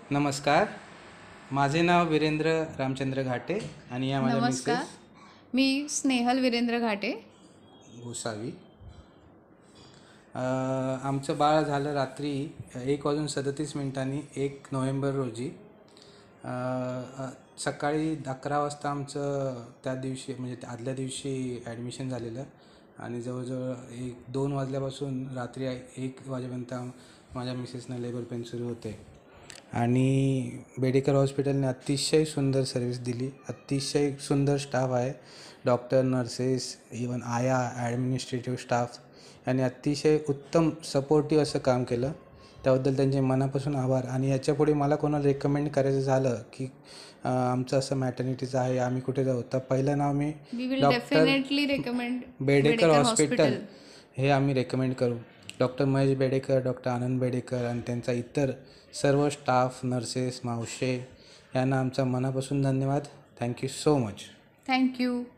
नमस्कार. माझे नाव वीरेंद्र रामचंद्र घाटे आणि या माझ्या नमस्कार. मिसेस मी स्नेहल वीरेंद्र घाटे. गोसावी. आमचं बाळ झालं रात्री 1:37 1 नोव्हेंबर रोजी. सकाळी 11 वाजता आमचं त्या दिवशी म्हणजे आदल्या दिवशी ॲडमिशन झालेलं आणि जवळजवळ 1-2 वाजल्यापासून रात्री 1 वाजेपर्यंत माझ्या मिसेसना लेबर पेन सुरू होते. आणि बेडेकर हॉस्पिटलने अतिशय सुंदर सर्विस दिली. अतिशय सुंदर स्टाफ आहे. Doctor, nurses, even ayah, administrative staff यांनी अतिशय उत्तम सपोर्टिव्ह असं काम केलं. त्याबद्दल त्यांचे मनापासून आभार. आणि याच्यापुढे मला कोणाला रेकमेंड करायचं झालं की आमचं असं मॅटर्निटीचं आहे, आम्ही कुठे जाऊ, तर पहिलं नाव मी we will doctor definitely recommend Bedekar Bedekar hospital hospital. हे आम्ही रेकमेंड करू. डॉक्टर महेश बेडेकर, डॉक्टर आनंद बेडेकर आणि त्यांचा इतर सर्व स्टाफ, नर्सेस, मावशे यांना आमचा मनापासून धन्यवाद. Thank you so much. थँक्यू.